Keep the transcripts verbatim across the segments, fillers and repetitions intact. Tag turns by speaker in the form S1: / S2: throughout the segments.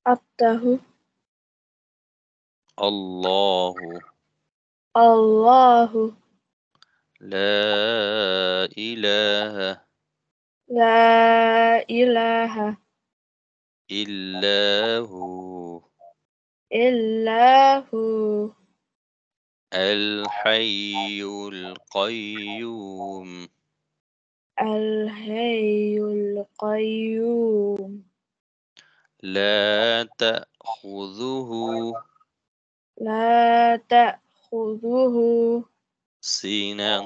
S1: حطه
S2: الله
S1: الله
S2: لا إله
S1: لا إله
S2: إلا هو
S1: إلا هو
S2: الحي القيوم
S1: الحي القيوم
S2: لا تأخذه
S1: لا تأخذه
S2: سنة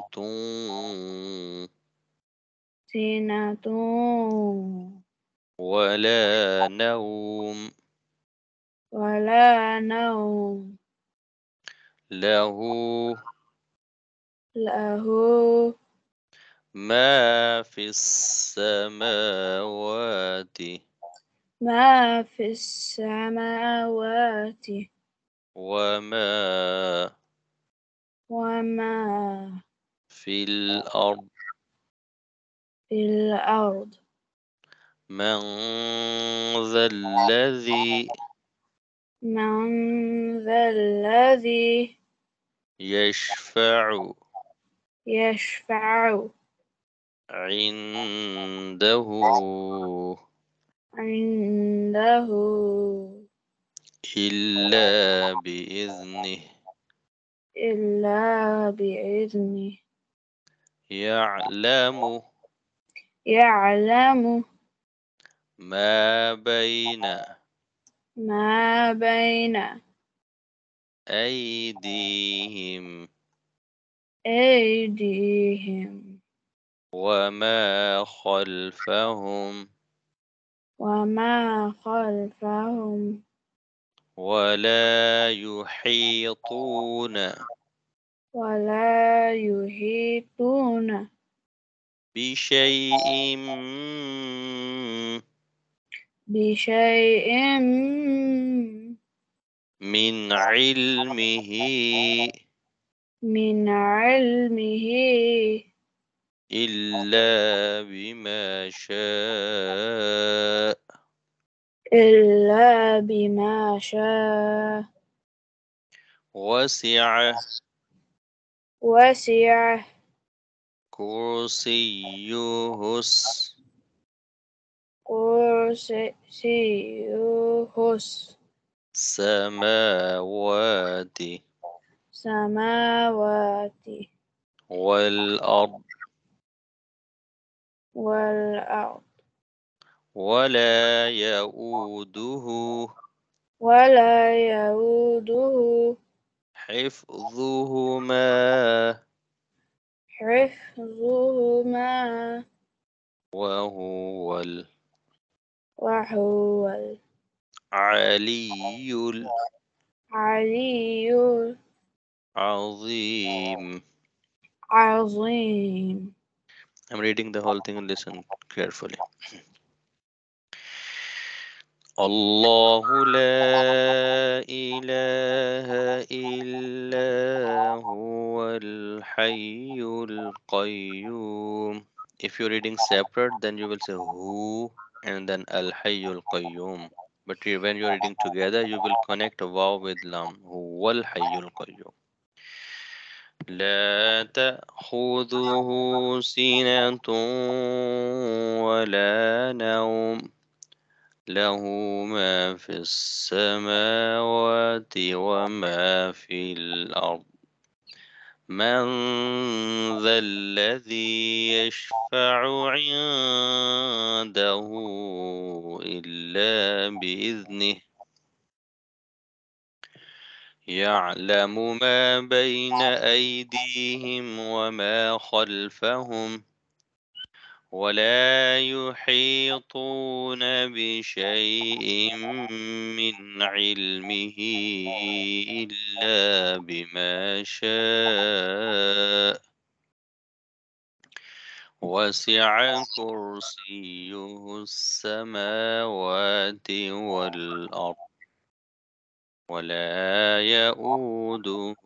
S1: سنة
S2: ولا نوم
S1: ولا نوم
S2: له
S1: له
S2: ما في السماوات
S1: ما في السماوات
S2: وما
S1: وما
S2: في الأرض
S1: في الأرض
S2: من ذا الذي
S1: من ذا الذي
S2: يشفع
S1: يشفع
S2: عنده
S1: عنده
S2: إلا بإذنه
S1: إلا بإذنه
S2: يعلم
S1: يعلم
S2: ما بين
S1: ما بين
S2: أيديهم
S1: أيديهم
S2: وما خلفهم
S1: وما خلفهم
S2: ولا يحيطون
S1: ولا يحيطون
S2: بشيء
S1: بشيء
S2: من علمه
S1: من علمه
S2: إلا بما شاء
S1: إلا بما شاء
S2: وسع
S1: وسع
S2: كرسيه
S1: كرسيه
S2: السماوات
S1: السماوات
S2: والأرض
S1: والأرض
S2: ولا يؤوده
S1: ولا يؤوده
S2: حفظهما
S1: حفظهما
S2: وهو
S1: وهو
S2: العلي
S1: العلي
S2: العظيم.
S1: العظيم.
S2: I'm reading the whole thing and listen carefully. الله لا إله إلا هو الحي القيوم. If you're reading separate, then you will say who and then Al Hayyul Qayyum. But you- when you're reading together, you will connect waw with lam. Huwa al Hayyul Qayyum. لا تأخذه سنة ولا نوم له ما في السماوات وما في الأرض من ذا الذي يشفع عنده إلا بإذنه يعلم ما بين أيديهم وما خلفهم ولا يحيطون بشيء من علمه إلا بما شاء وسع كرسيه السماوات والأرض ولا يؤوده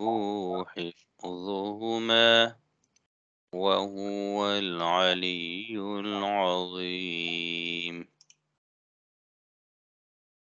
S2: حفظهما وهو العلي العظيم.